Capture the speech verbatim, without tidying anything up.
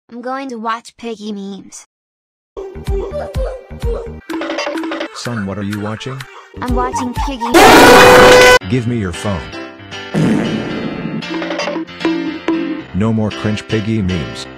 I'm going to watch Piggy memes. Son, what are you watching? I'm watching Piggy. Give me your phone. No more cringe Piggy memes.